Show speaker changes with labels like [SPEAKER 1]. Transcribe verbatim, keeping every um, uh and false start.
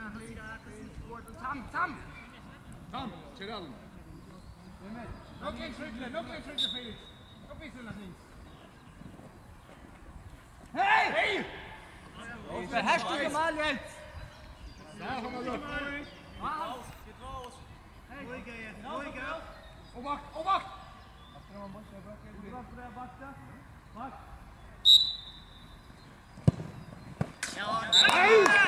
[SPEAKER 1] Sam, Sam!
[SPEAKER 2] Sam, Gerald. Nog een schrittje, nog een schrittje, Felix. Nog een naar links.
[SPEAKER 1] Hey! Hey! Beherrsch dich mal jetzt!
[SPEAKER 2] Daar gaan we door.
[SPEAKER 1] Raus!
[SPEAKER 3] Hey, ruhiger.
[SPEAKER 2] Oh, wacht, oh, wacht!
[SPEAKER 1] Ja!